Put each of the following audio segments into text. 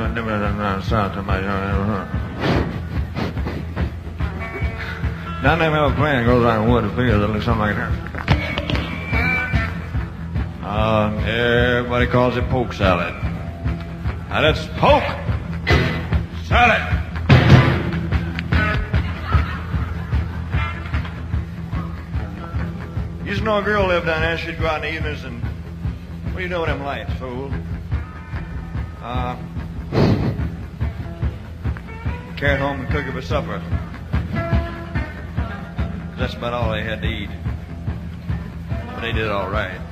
south. Down there, have a plan goes out in the wood and fields. It looks something like that. Everybody calls it poke salad. Now that's poke salad. Used to know a girl lived down there. She'd go out in the evenings and, what do you know with them lights, fool? Carry it home and cook it for supper. That's about all they had to eat. But they did all right.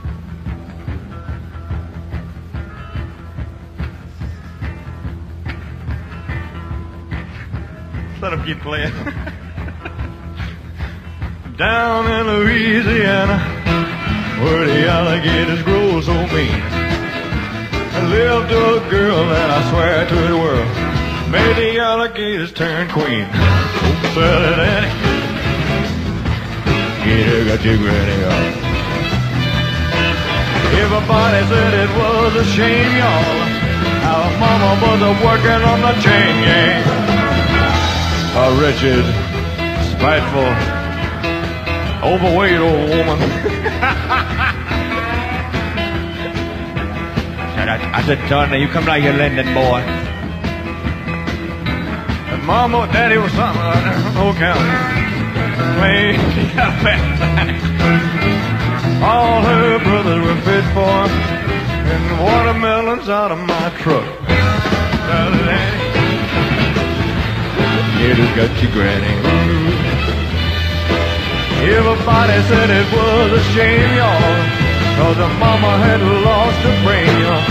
Let them keep playing. Down in Louisiana, where the alligators grow so mean, I lived a girl that I swear to the world made the alligators turn queen. Oh, salad Annie, gator got your granny up. Everybody said it was a shame, y'all, how mama was working on the chain gang. A wretched, spiteful, overweight old woman. I said, Tony, you come like your Linden boy. And Mama and Daddy was something like that. Whole county. Plain, all her brothers were fit for, and watermelons out of my truck. Gators got your granny. Everybody said it was a shame, y'all, 'cause her mama had lost her brain, y'all.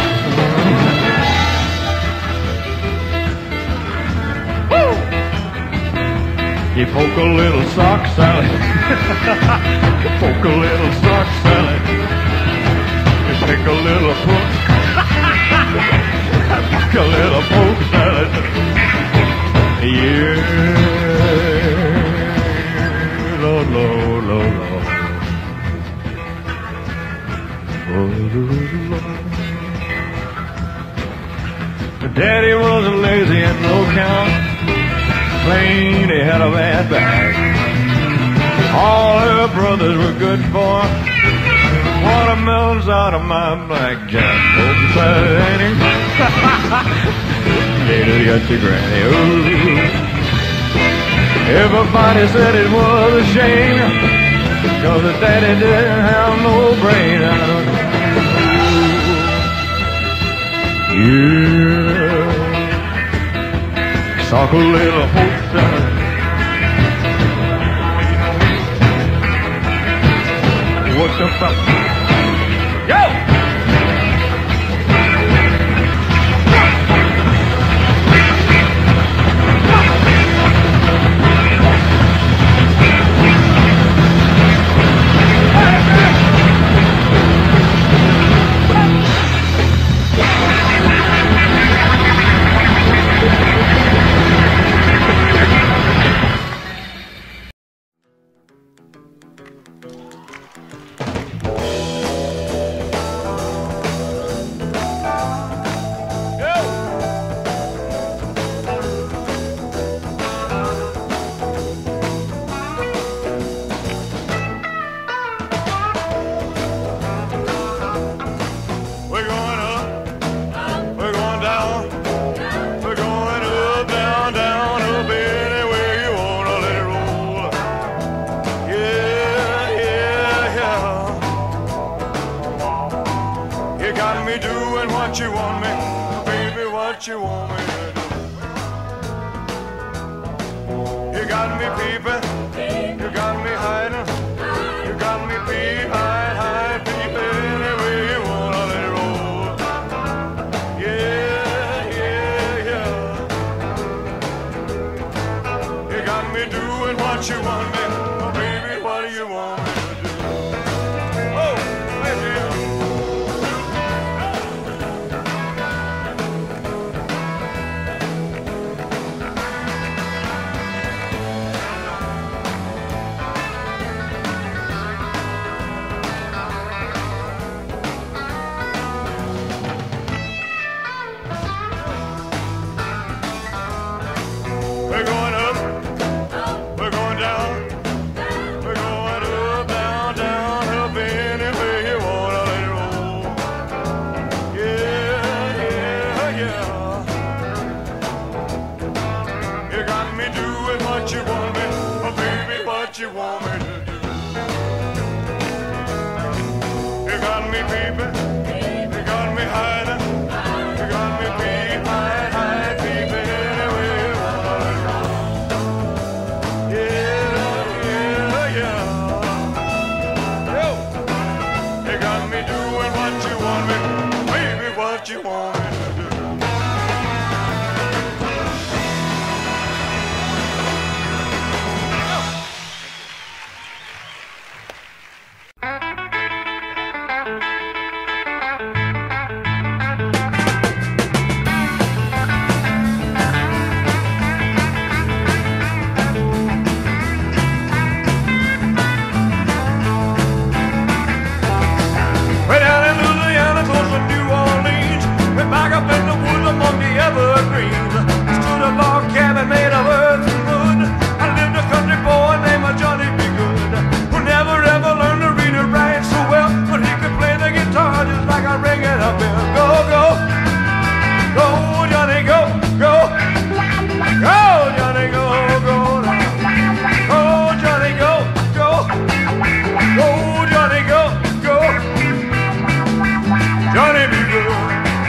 Woo! You poke a little sock salad. Poke a little sock salad. You pick a little poke. Pick a little poke salad. Yeah, Lord, Lord, Lord, Lord. Oh, Lord. But Daddy wasn't lazy and no count. Plain, he had a bad back. All her brothers were good for. Watermelons out of my blackjack. Oh, Saturday. Gators got your granny. Ooh. Everybody said it was a shame, 'cause the daddy didn't have no brain. Yeah. Sock a little hope salad. What the fuck? Yo! what you want me to do. You got me peeping, you got me hiding, you got me peeping, hide, peeping any way you wanna go. Yeah, yeah, yeah. Yo, you got me doing what you want me, baby, what you want me to do. Evergreens. Stood a log cabin made of earth and wood. I lived a country boy named Johnny B. Good, who never ever learned to read or write so well, but he could play the guitar just like I ring it up here. Go, go, go, Johnny, go, go, go, Johnny, go, go, go, Johnny, go, go, go, Johnny, go, go, Johnny B. Good.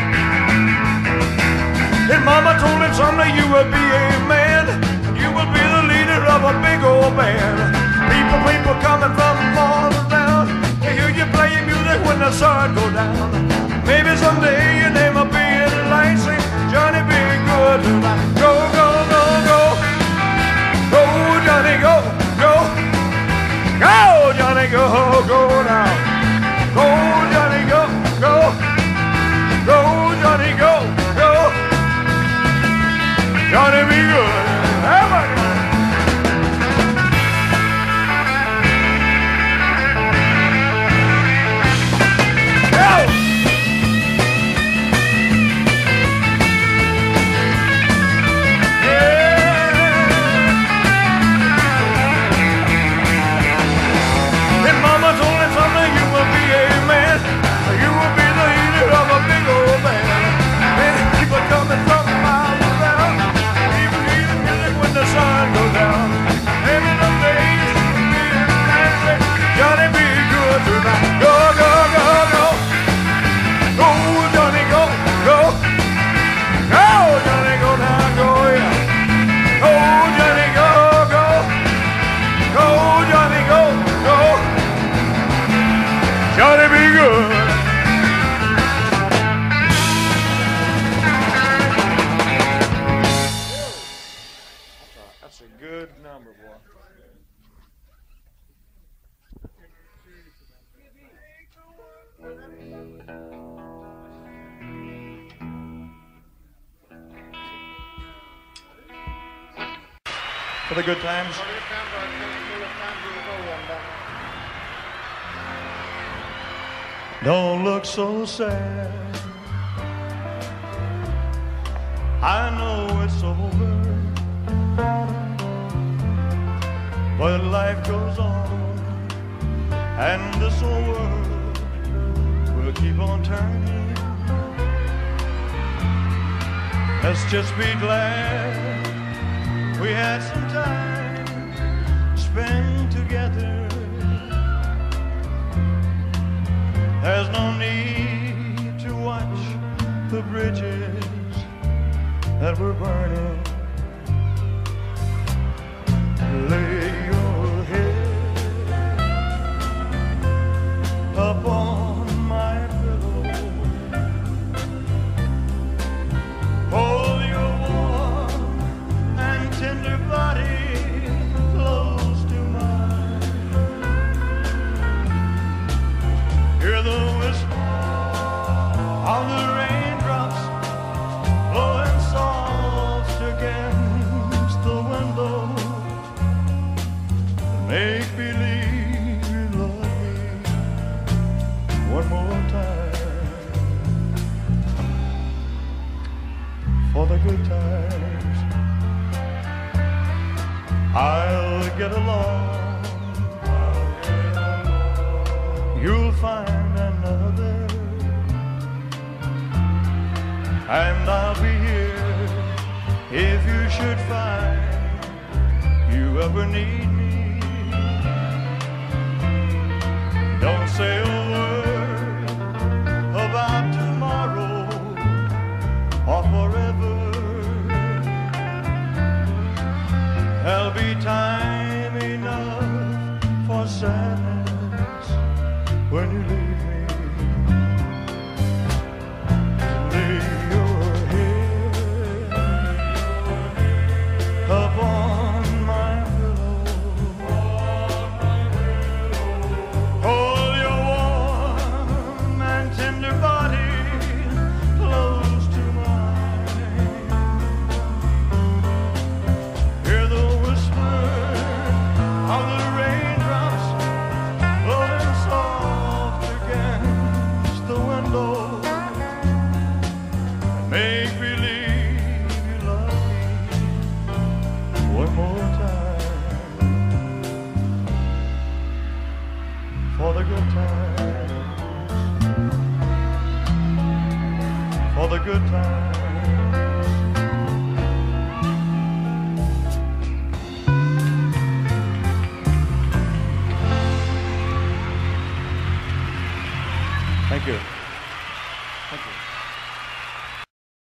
And Mama told him someday you will be a man. You will be the leader of a big old band. People coming from all around. They hear you playing music when the sun goes down. Maybe someday your name will be in lights. Say, Johnny, be good tonight. Go, go, go, go. Go, Johnny, go, go. Go, Johnny, go, go now. Go, Johnny, go, go. Go, Johnny, go, go. Johnny, be good. Everybody. For the good times. Don't look so sad. I know it's over, but life goes on, and this old world will keep on turning. Let's just be glad we had some time to spend together. There's no need to watch the bridges that were burning. Lay your head upon my pillow. Hold your warm and tender body close to mine. Hear the whisper of the raindrops blowing soft against the window. Make believe you love me one more time. For the good times, I'll get along. You'll find another, and I'll be here if you should find you ever need me. good time.